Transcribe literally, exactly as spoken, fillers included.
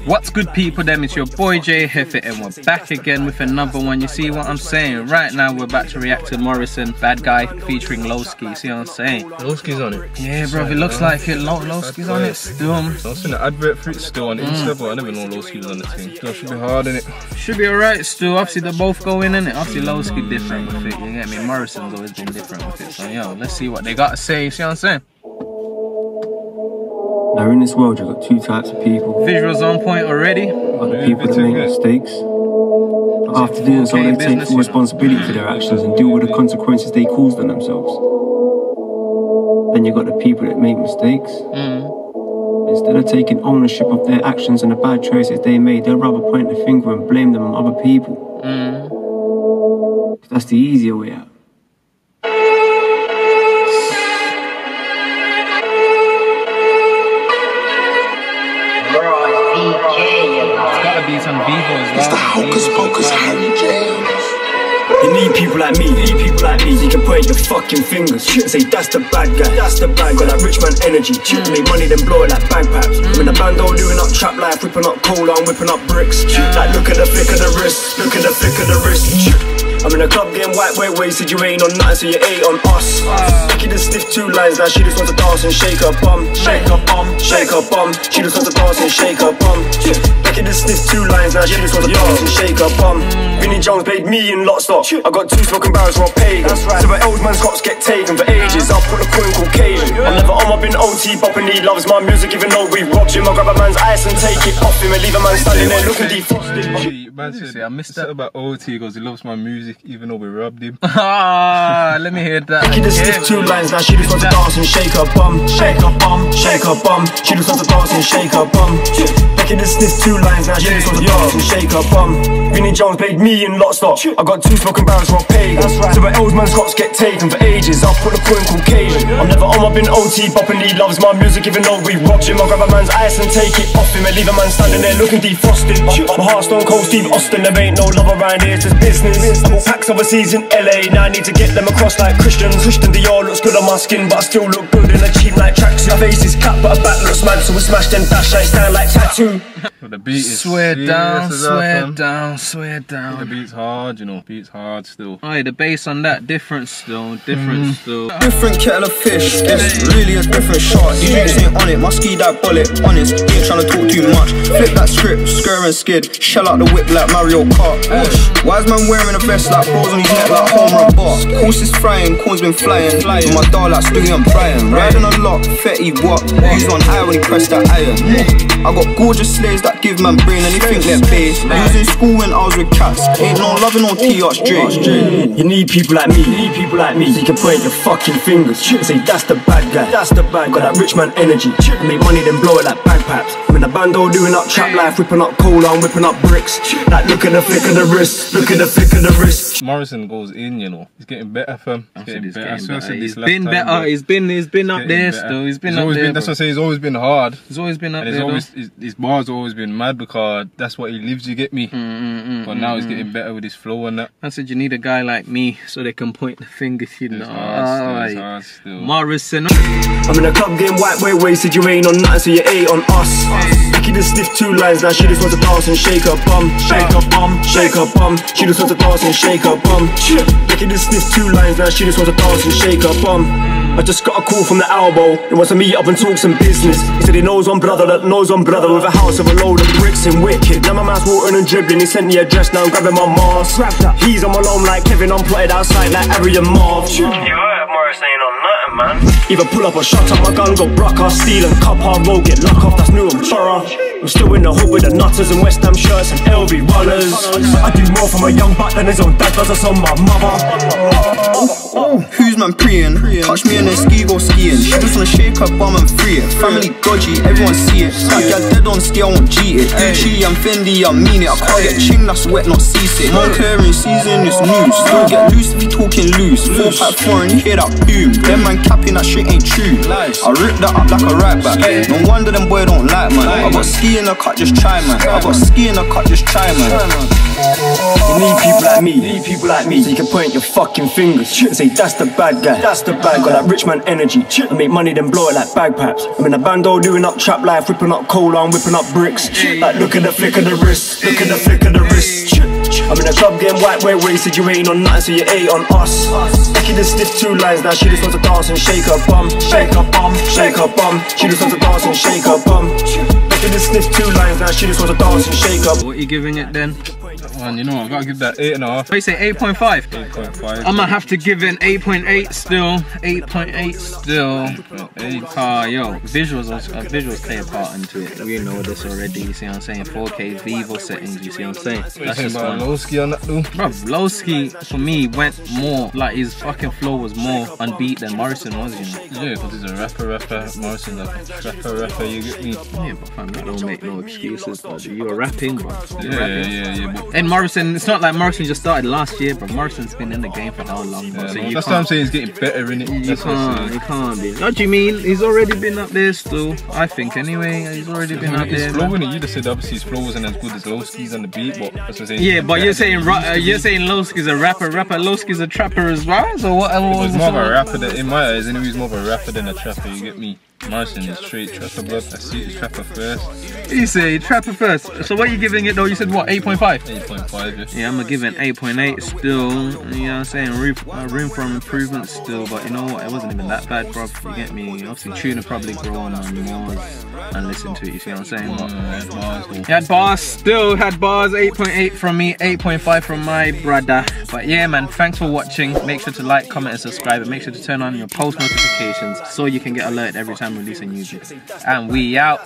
What's good, people? Them, it's your boy Jay Hefe, and we're back again with another one. You see what I'm saying? Right now, we're about to react to Morrison, Bad Guy, featuring Lowski. See what I'm saying? Lowski's on it. Yeah, bro. It looks like it. Low, Lowski's on it still. I've seen the advert for it still on Insta, but I never know Lowski was on the team. Still should be hard, innit? Should be alright still. Obviously, they're both going in it. Obviously, Lowski different with it. You get me? Morrison's always been different with it. So, yo, let's see what they got to say. See what I'm saying? Now in this world, you've got two types of people. Visuals on point already. Got the people that make mistakes. But after doing so, they take full responsibility for their actions and deal with the consequences they caused on themselves. Then you've got the people that make mistakes. Mm. Instead of taking ownership of their actions and the bad choices they made, they'll rather point the finger and blame them on other people. Mm. That's the easier way out. Be some Vivo as well. It's the Hocus Pocus Harry James. You need people like me, you need people like me. You can point your fucking fingers and say that's the bad guy, that's the bad guy. Got that rich man energy, make money then blow it like bagpipes. I'm in the band all doing up trap life, whipping up cola, I'm whipping up bricks. Like look at the flick of the wrist, look at the flick of the wrist. I'm in the club getting white, white wasted, you ain't on nothing, so you ain't on us. Becky the stiff two lines, now she just wants to dance and shake her bum. Shake her bum, shake her bum. She just wants to dance and shake her bum. Becky the stiff two lines, now she just wants to dance and shake her bum. Vinnie Jones paid me in lot stock. I got two smoking barrels for a pagan. So the old man's cops get taken for ages. I'll put a coin Caucasian. I'm never on, I've been O T bopping, he loves my music even though we robbed him. I grab a man's ice and take it off him and leave a man standing there looking defrosted. Man said, I missed that about O T, he goes, he loves my music even though we robbed him. Ah, let me hear that. Becky the stiff two lines, now she just wants to dance and shake her bum. Shake her bum, shake her bum. She just wants to dance and shake her bum. Becky the stiff two lines, now she just wants to dance and shake her bum. Vinnie Jones paid me in lot stock. I got two smoking barrels for a pagan. So the old man's cops get taken for ages. I'll put a coin Caucasian. I'm never on, I've been O T bopping, he loves my music even though we robbed him. I grab a man's ice and take it off him and leave a man standing there looking defrosted. My heart stone cold Steve Austin, there ain't no love around here, it's just business. I bought packs overseas in L A, now I need to get them across like Christians. Christian Dior looks good on my skin, but I still look good in a cheap night tracksuit. My face is cut, but a back looks mad, so we smash them dash lights down like tattoo. The beat is swear down, swear that, down, swear down. The beat's hard, you know, beat's hard still. Oh, the bass on that different still, different mm. still. Different kettle of fish, it's really a different shot. These niggas ain't on it, my ski that bullet, honest, ain't trying to talk too much. Flip that script, scur and skid, shell out the whip like Mario Kart. Wise man wearing a vest like bros on his neck like home run bar. Course is frying, corn's been flying, flying. My dog like Stewie and Brian, riding a lot, Fetty what? He's on high when he pressed that iron. I got gorgeous slaves that give man brain and they think they're bass. I was in school when I was with cats, ain't no loving on T R straight. You need people like me, you need people like me. So you can point your fucking fingers and say that's the bad guy, that's the bad guy. Got that rich man energy, make money then blow it like bagpipes. I'm in the band all doing up trap life, whipping up cola, I'm whipping up bricks. Like look at the flick of the wrist, look at the flick of the wrist. Morrison goes in, you know, he's getting better fam. He's getting he's better. Getting better. better. He's been better, he's been, he's been up there better. Still, he's been he's up there. Been, that's what I say, he's always been hard. He's always been up and there. Always, his, his bars have always been mad because that's what he lives, you get me? Mm, mm, mm, but now mm, he's getting better with his flow and that. I said you need a guy like me so they can point the fingers, you know. It's hard still, it's hard still. Morrison. I'm in the club getting white, white wasted, you ain't on nothing, so you ain't on us. Becky the stiff two lines, now she just wants to dance and shake her bum. Shake her bum, shake her bum. She just wants to dance and shake her bum. Becky the stiff two lines, now she just wants to dance and shake her bum. I just got a call from the elbow. He wants to meet up and talk some business. He said he knows one brother that knows one brother with a house of a load of bricks in Wicked. Now my man's watering and dribbling. He sent the address, now I'm grabbing my mask. He's on my loan like Kevin, I'm plotted outside like Harry and Marv. You heard Morris ain't on nothing, man. Either pull up or shut up my gun, go brock, I'll steal and cup hard roll, get luck off, that's new and thorough. I'm still in the hood with the nutters and West Ham shirts and L V runners. I do more for my young buck than his own dad does us on my mother. Who's man preying? Touch me and then ski go skiing. She just wanna shake her bum and free it. Family dodgy, everyone see it. Like you're dead on ski, I won't cheat it. Gucci, I'm Fendi, I mean it. I can't get ching, that's wet, not seasick. Moncler in season, it's news. Don't get loose if you talking loose. Four pack four and you hear that boom. Them man capping, that shit ain't true. I rip that up like a right back. No wonder them boy don't like man. I got ski ski in the cut, just try man. I got ski in the cut, just try man. You need people like me, you need people like me, so you can point your fucking fingers and say that's the bad guy, that's the bad guy. Got that rich man energy, I make money then blow it like bagpipes. I'm in a bando doing up trap life, whipping up cola, I'm whipping up bricks. Like look at the flick of the wrist, look at the flick of the wrist. I'm in a club getting white way wasted, you ain't on nothing so you ain't on us. Making this stiff two lines now, she just wants to dance and shake her bum, shake her bum, shake her bum. She just wants to dance and shake her bum. Making this stiff two lines now, she just wants to dance and shake her. What are you giving it then? Man, you know, I've got to give that eight and a half. What you say, eight point five? eight point five. I'm gonna have to give it eight point eight still. eight point eight still. Ah, yo, visuals, uh, visuals play a part into it. We know this already, you see what I'm saying? four K Vivo settings, you see what I'm saying? That's just about Lowski on that though. Bro, Lowski, for me, went more, like his fucking flow was more unbeat than Morrison was, you know? Yeah, because he's a rapper, rapper. Morrison's a rapper, rapper, you get me? Yeah, but fam, that don't make no excuses, but you were rapping, bro. Yeah, yeah, yeah, yeah. But and Morrison, it's not like Morrison just started last year, but Morrison's been in the game for how long, bro? yeah, So no, you that's can't, what I'm saying, he's getting better in it. you That's what I'm can't, saying. you can't be. What do you mean? He's already been up there still, I think, anyway. He's already been up His there, flow man. in it, you just said obviously his flow wasn't as good as Lowski's on the beat, but that's what I'm saying. Yeah, but you're saying ra- uh, you're saying Lowski's a rapper, rapper Lowski's a trapper as well. So what? what He's was more of the a rapper than, in my eyes anyway, he's more of a rapper than a trapper, you get me? Morrison is straight trapper blood, I see it's trapper first. You say trapper first. So what are you giving it though? You said what? eight point five? eight point five, yeah. Yeah, I'm gonna give it an eight point eight still. You know what I'm saying? Room, uh, room for improvement still, but you know what? It wasn't even that bad, bro. You get me? Obviously, Tuna probably grown on more and listen to it. You see what I'm saying? But Uh, bars, though. he had bars, still had bars. eight point eight from me, eight point five from my brother. But yeah, man, thanks for watching. Make sure to like, comment, and subscribe, and make sure to turn on your post notifications so you can get alerted every time we release a new video. And we out.